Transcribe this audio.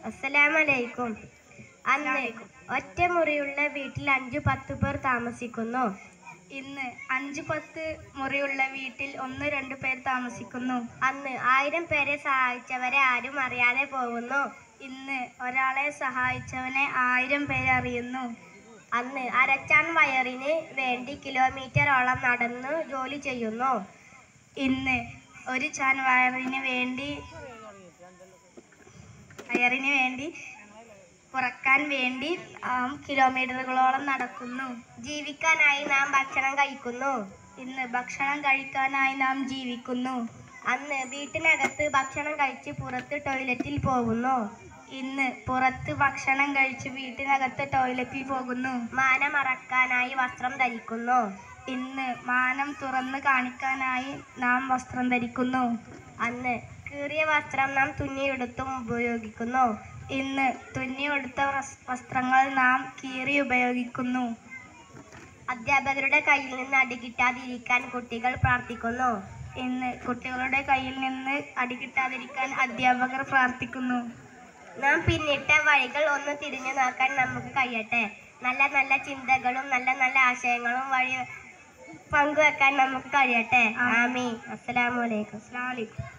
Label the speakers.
Speaker 1: അസ്സലാമലൈക്കും. അന്ന് ഒറ്റമുറിയുള്ള വീട്ടിൽ 5-10 പേർ താമസിക്കുന്നു.
Speaker 2: ഇന്ന് 5-10 മുറിയുള്ള വീട്ടിൽ 1-2 പേർ താമസിക്കുന്നു.
Speaker 1: അന്ന് 1000 പേരെ സഹായിച്ചവരെ ആരും അറിയാതെ പോകുന്നു.
Speaker 2: ഇന്ന് ഒരാളെ സഹായിച്ചവനെ 1000 പേരെ അറിയുന്നു.
Speaker 1: അന്ന് അരച്ചാൻ വയറിന് വേണ്ടി കിലോമീറ്ററോളം നടന്ന് ജോലി ചെയ്യുന്നു.
Speaker 2: ഇന്ന് ഒരു ചാൻ വയറിന് വേണ്ടി പുറക്കാൻ വേണ്ടി കിലോമീറ്ററുകളോളം നടക്കുന്നു.
Speaker 1: ജീവിക്കാനായി നാം ഭക്ഷണം കഴിക്കുന്നു.
Speaker 2: ഇന്ന് ഭക്ഷണം കഴിക്കാനായി നാം ജീവിക്കുന്നു.
Speaker 1: അന്ന് വീട്ടിനകത്ത് ഭക്ഷണം കഴിച്ച് പുറത്ത് ടോയ്ലറ്റിൽ പോകുന്നു.
Speaker 2: ഇന്ന് പുറത്ത് ഭക്ഷണം കഴിച്ച് വീട്ടിനകത്ത് ടോയ്ലറ്റിൽ പോകുന്നു.
Speaker 1: മാനം മറക്കാനായി വസ്ത്രം ധരിക്കുന്നു.
Speaker 2: ഇന്ന് മാനം തുറന്ന് കാണിക്കാനായി നാം വസ്ത്രം ധരിക്കുന്നു.
Speaker 1: അന്ന് കീറിയ വസ്ത്രം നാം തുന്നിയെടുത്തും ഉപയോഗിക്കുന്നു.
Speaker 2: ഇന്ന് തുന്നിയെടുത്ത വസ്ത്രങ്ങൾ നാം കീറി ഉപയോഗിക്കുന്നു.
Speaker 1: അധ്യാപകരുടെ കയ്യിൽ നിന്ന് അടി കിട്ടാതിരിക്കാൻ കുട്ടികൾ പ്രാർത്ഥിക്കുന്നു.
Speaker 2: ഇന്ന് കുട്ടികളുടെ കയ്യിൽ നിന്ന് അടി കിട്ടാതിരിക്കാൻ അധ്യാപകർ പ്രാർത്ഥിക്കുന്നു.
Speaker 1: നാം പിന്നിട്ട വഴികൾ ഒന്ന് തിരിഞ്ഞു നോക്കാൻ നമുക്ക് കഴിയട്ടെ. നല്ല നല്ല ചിന്തകളും നല്ല നല്ല ആശയങ്ങളും വഴി പങ്കുവെക്കാൻ നമുക്ക് കഴിയട്ടെ. ആമീൻ. അസ്സലാമു അലൈക്കും.